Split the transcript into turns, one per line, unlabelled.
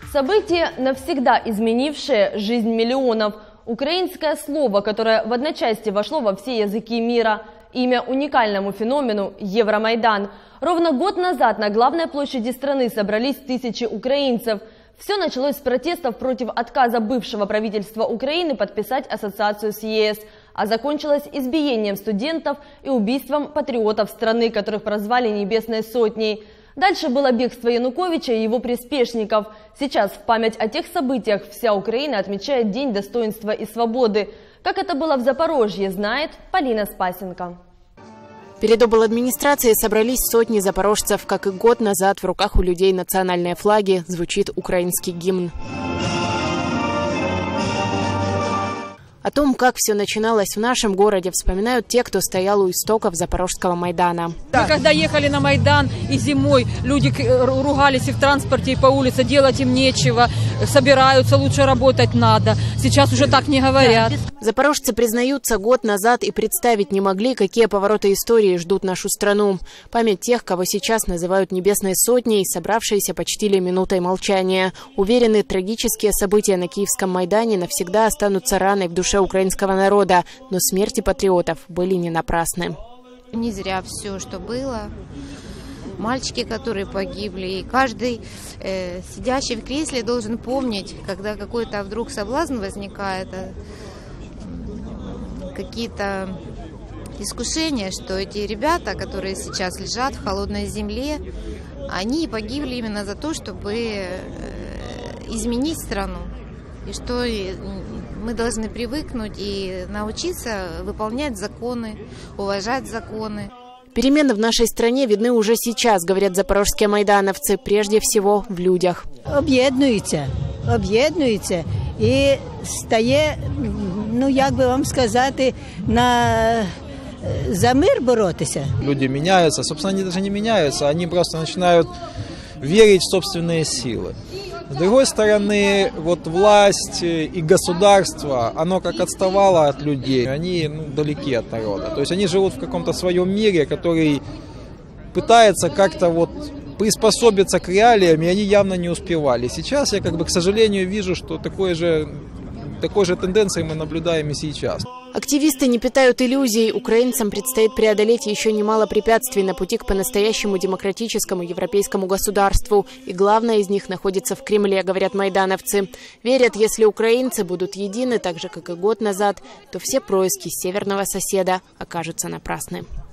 Событие, навсегда изменившее жизнь миллионов. Украинское слово, которое в одночасье вошло во все языки мира. Имя уникальному феномену – Евромайдан. Ровно год назад на главной площади страны собрались тысячи украинцев. Все началось с протестов против отказа бывшего правительства Украины подписать ассоциацию с ЕС, а закончилось избиением студентов и убийством патриотов страны, которых прозвали «Небесной сотней». Дальше было бегство Януковича и его приспешников. Сейчас в память о тех событиях вся Украина отмечает День достоинства и свободы. Как это было в Запорожье, знает Полина Спасенко.
Перед обладминистрацией собрались сотни запорожцев. Как и год назад, в руках у людей национальные флаги, звучит украинский гимн. О том, как все начиналось в нашем городе, вспоминают те, кто стоял у истоков Запорожского Майдана.
Мы когда ехали на Майдан и зимой, люди ругались и в транспорте, и по улице, делать им нечего, собираются, лучше работать надо. Сейчас уже так не говорят.
Запорожцы признаются, год назад и представить не могли, какие повороты истории ждут нашу страну. Память тех, кого сейчас называют «Небесной сотней», собравшиеся почтили минутой молчания. Уверены, трагические события на Киевском Майдане навсегда останутся раной в душе украинского народа, но смерти патриотов были не напрасны.
Не зря все, что было. Мальчики, которые погибли, и каждый сидящий в кресле должен помнить, когда какой-то вдруг соблазн возникает, какие-то искушения, что эти ребята, которые сейчас лежат в холодной земле, они погибли именно за то, чтобы изменить страну. И что мы должны привыкнуть и научиться выполнять законы, уважать законы.
Перемены в нашей стране видны уже сейчас, говорят запорожские майдановцы, прежде всего в людях.
Об'єднуються і стає, як би вам сказати, за мир боротися.
Люди меняются, собственно, они даже не меняются, они просто начинают верить в собственные силы. С другой стороны, вот власть и государство, оно как отставало от людей, они далеки от народа. То есть они живут в каком-то своем мире, который пытается как-то вот приспособиться к реалиям, и они явно не успевали. Сейчас я, к сожалению, вижу, что такой же тенденции мы наблюдаем и сейчас.
Активисты не питают иллюзий. Украинцам предстоит преодолеть еще немало препятствий на пути к по-настоящему демократическому европейскому государству. И главное из них находится в Кремле, говорят майдановцы. Верят, если украинцы будут едины, так же, как и год назад, то все происки северного соседа окажутся напрасны.